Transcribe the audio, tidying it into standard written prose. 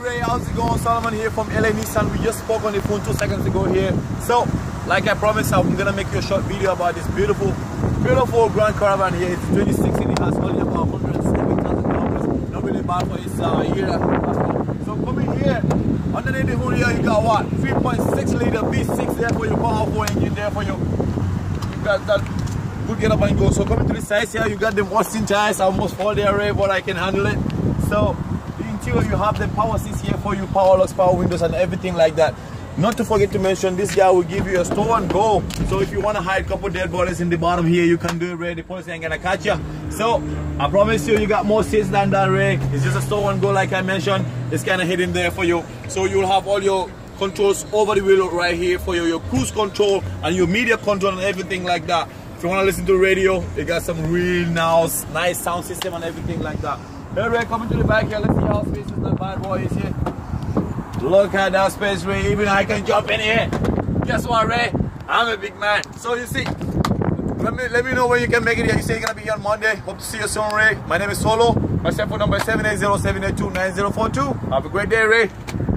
Ray, how's it going? Solomon here from LA Nissan. We just spoke on the phone 2 seconds ago here. So, like I promised, I'm gonna make you a short video about this beautiful Grand Caravan here. It's 2016. It has only about 107,000 kilometers. Not really bad for its year. So coming here, underneath the hood here, you got what? 3.6 liter V6 there for your powerful engine there for you. You got that good get up and go. So coming to the sides here, you got the Austin tires. I almost fall there, Ray, but I can handle it. So the interior, you have the power seats here for you, power locks, power windows, and everything like that. Not to forget to mention, this guy will give you a store and go. So if you want to hide a couple dead bodies in the bottom here, you can do it, Ray. The police ain't gonna catch you. So I promise you, you got more seats than that, Ray. It's just a store and go, like I mentioned. It's kind of hidden there for you. So you'll have all your controls over the wheel right here for you, your cruise control and your media control and everything like that. If you want to listen to radio, it got some real nice sound system and everything like that. Hey Ray, coming to the back here, let's see how spacious that bad boy is here. Look at that space, Ray. Even I can jump in here. Guess what, Ray? I'm a big man. So you see, let me know when you can make it here. You say you're gonna be here on Monday. Hope to see you soon, Ray. My name is Solo. My cell phone number is 780-782-9042. Have a great day, Ray.